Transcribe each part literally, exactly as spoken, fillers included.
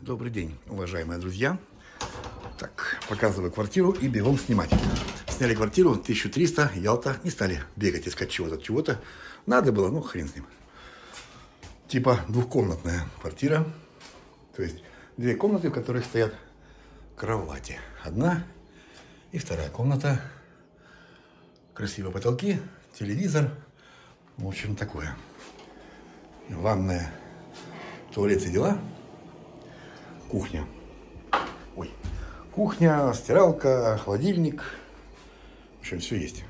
Добрый день, уважаемые друзья. Так, показываю квартиру и бегом снимать. Сняли квартиру тысячу триста, Ялта. Не стали бегать, искать чего-то, чего-то. Надо было, ну хрен с ним. Типа двухкомнатная квартира. То есть две комнаты, в которых стоят кровати. Одна и вторая комната. Красивые потолки, телевизор. В общем, такое. Ванная, туалет и дела. Кухня. Ой. Кухня, стиралка, холодильник. В общем, все есть.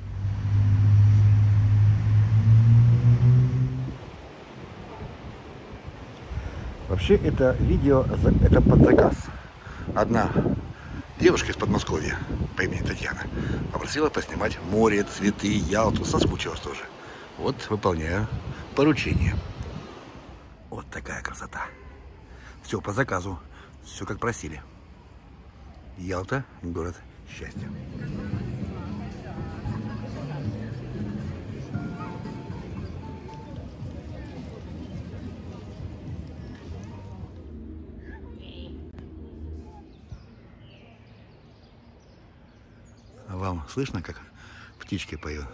Вообще, это видео, это под заказ. Одна девушка из Подмосковья по имени Татьяна попросила поснимать море, цветы, Ялту. Соскучилась тоже. Вот, выполняю поручение. Вот такая красота. Все по заказу. Все как просили. Ялта – город счастья. А вам слышно, как птички поют?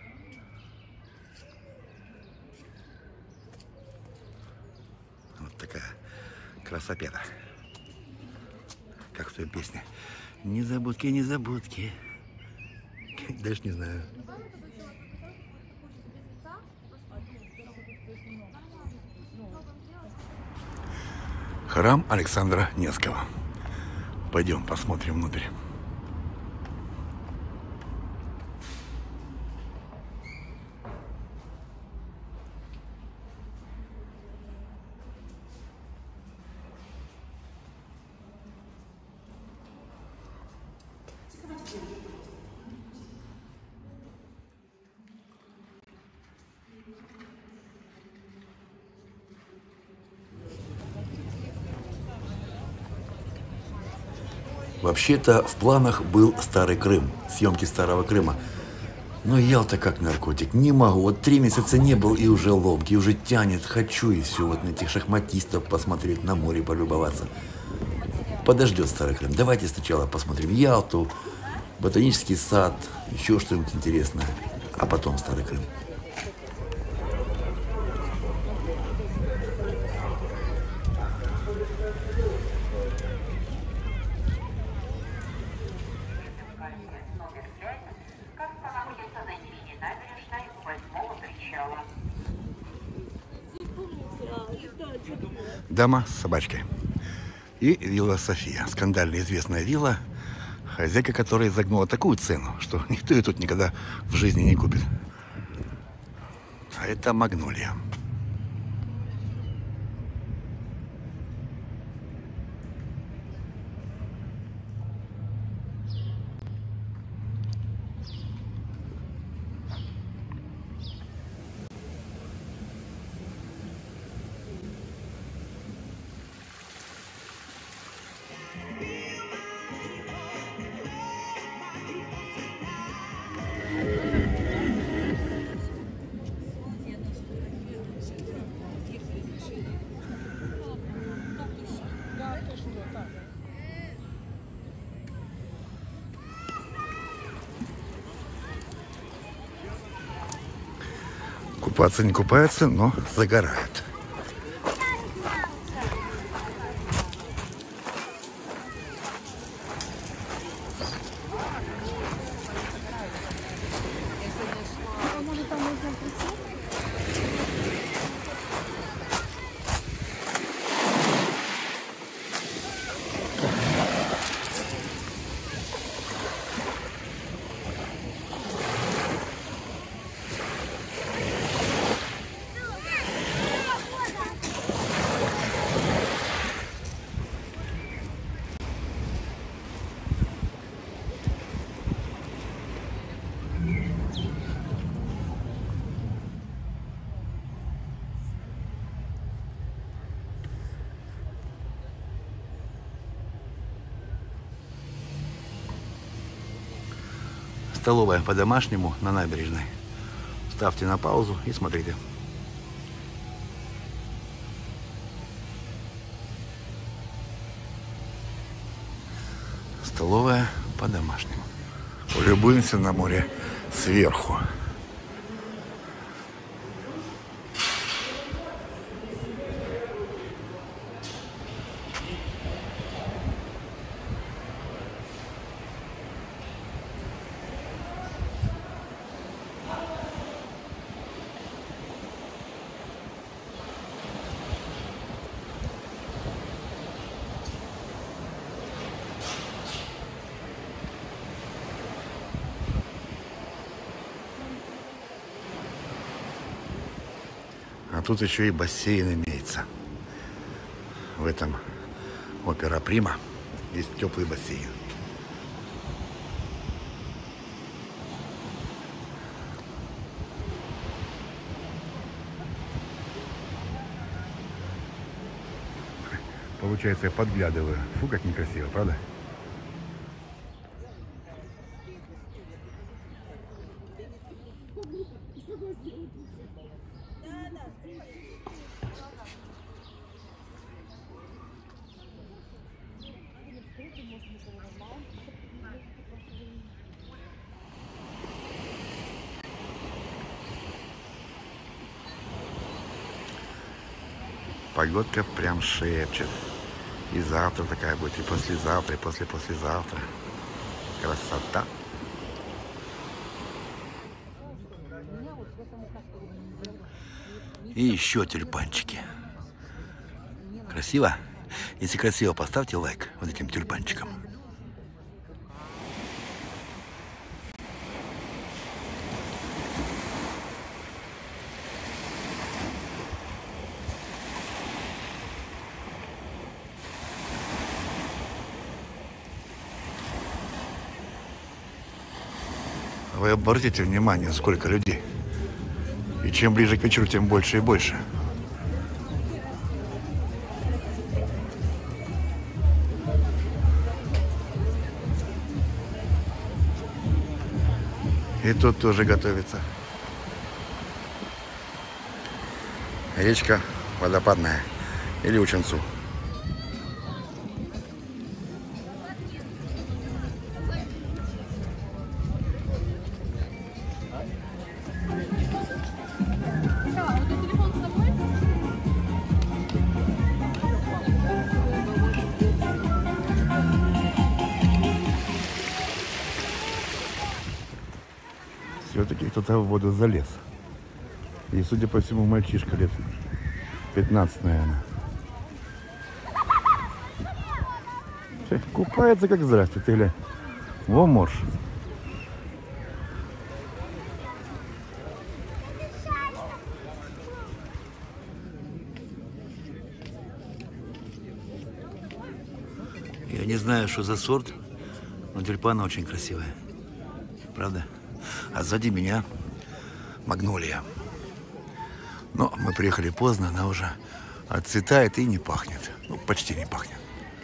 Вот такая красопеда. Как в той песне. Незабудки, незабудки. Дальше не знаю. Храм Александра Невского. Пойдем посмотрим внутрь. Вообще-то в планах был Старый Крым, съемки Старого Крыма. Но Ялта как наркотик, не могу. Вот три месяца не был и уже ломки, уже тянет. Хочу и все, вот на этих шахматистов посмотреть, на море полюбоваться. Подождет Старый Крым. Давайте сначала посмотрим Ялту, ботанический сад, еще что-нибудь интересное, а потом Старый Крым. Дама с собачкой. И вилла София. Скандально известная вилла, хозяйка которой загнула такую цену, что никто ее тут никогда в жизни не купит. А это Магнолия. Купаться не купаются, но загорают. Столовая по-домашнему на набережной. Ставьте на паузу и смотрите. столовая по-домашнему. Улюбуемся на море сверху. А тут еще и бассейн имеется. В этом Опера Прима есть теплый бассейн. Получается, я подглядываю. Фу, как некрасиво, правда? Погодка прям шепчет. И завтра такая будет, и послезавтра, и после-послезавтра. Красота. И еще тюльпанчики. Красиво? Если красиво, поставьте лайк вот этим тюльпанчикам. Вы обратите внимание, сколько людей. И чем ближе к вечеру, тем больше и больше. И тут тоже готовится. Речка водопадная или Ученцу. Все-таки кто-то в воду залез. И, судя по всему, мальчишка лет пятнадцать, наверное. Купается как здрасте, ты ли? Во морж. Я не знаю, что за сорт, но тюльпаны очень красивые. Правда? А сзади меня магнолия. Но мы приехали поздно, она уже отцветает и не пахнет. Ну, почти не пахнет.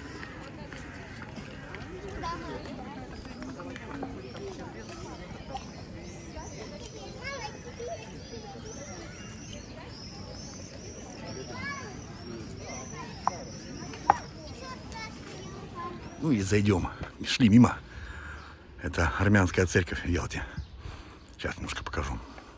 Ну и зайдем. Шли мимо. Это армянская церковь в Ялте. Сейчас немножко покажу.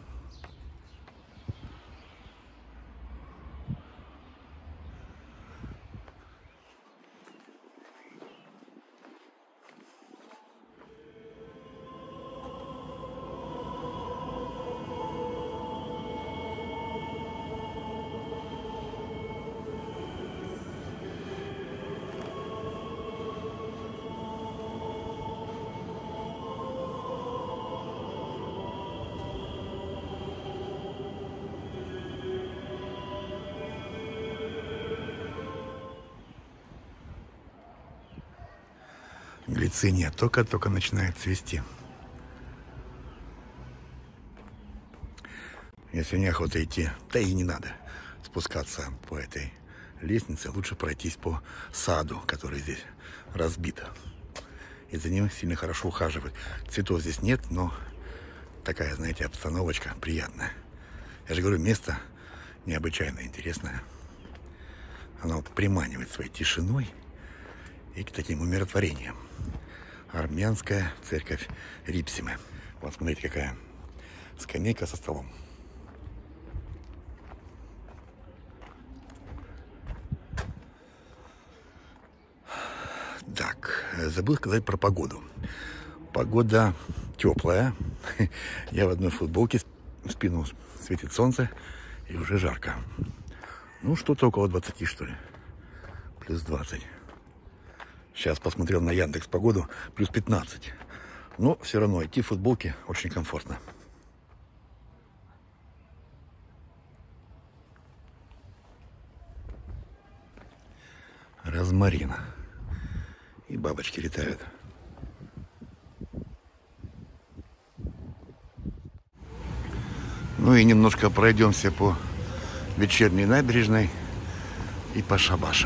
Глициния только-только начинает цвести. Если неохота идти, да и не надо спускаться по этой лестнице, лучше пройтись по саду, который здесь разбит. И за ним сильно хорошо ухаживают. Цветов здесь нет, но такая, знаете, обстановочка приятная. Я же говорю, место необычайно интересное. Оно приманивает своей тишиной и к таким умиротворениям. Армянская церковь Рипсимы. Вот смотрите, какая скамейка со столом. Так, забыл сказать про погоду. Погода теплая. Я в одной футболке, в спину светит солнце и уже жарко. Ну, что-то около двадцати, что ли. Плюс двадцать. Сейчас посмотрел на Яндекс погоду, плюс пятнадцать. Но все равно идти в футболке очень комфортно. Розмарин. И бабочки летают. Ну и немножко пройдемся по вечерней набережной и по шабашам.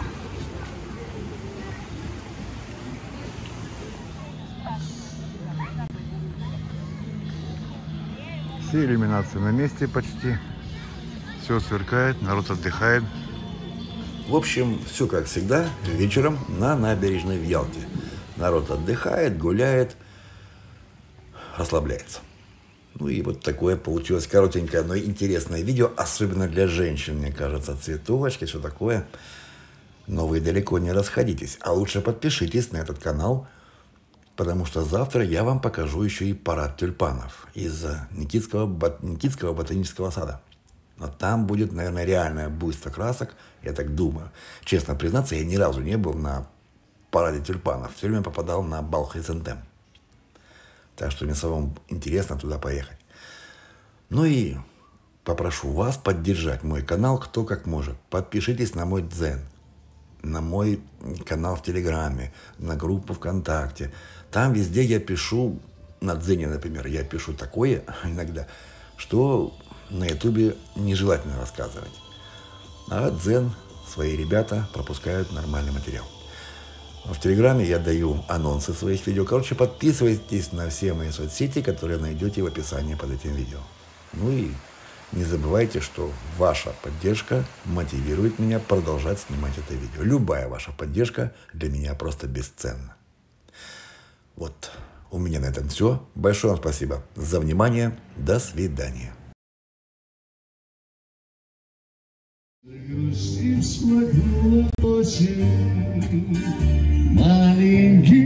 Все иллюминации на месте почти. Все сверкает, народ отдыхает. В общем, все как всегда, вечером на набережной в Ялте. Народ отдыхает, гуляет, расслабляется. Ну и вот такое получилось коротенькое, но интересное видео, особенно для женщин, мне кажется. Цветочки, все такое. Но вы далеко не расходитесь, а лучше подпишитесь на этот канал, потому что завтра я вам покажу еще и парад тюльпанов из Никитского, Никитского ботанического сада. Но там будет, наверное, реальное буйство красок, я так думаю. Честно признаться, я ни разу не был на параде тюльпанов. Все время попадал на бал хризантем. Так что мне самому интересно туда поехать. Ну и попрошу вас поддержать мой канал, кто как может. Подпишитесь на мой дзен, на мой канал в Телеграме, на группу ВКонтакте. Там везде я пишу, на дзене, например, я пишу такое иногда, что на ютубе нежелательно рассказывать. А дзен, свои ребята пропускают нормальный материал. В Телеграме я даю анонсы своих видео. Короче, подписывайтесь на все мои соцсети, которые найдете в описании под этим видео. Ну и не забывайте, что ваша поддержка мотивирует меня продолжать снимать это видео. Любая ваша поддержка для меня просто бесценна. Вот, у меня на этом все. Большое вам спасибо за внимание. До свидания. Маленький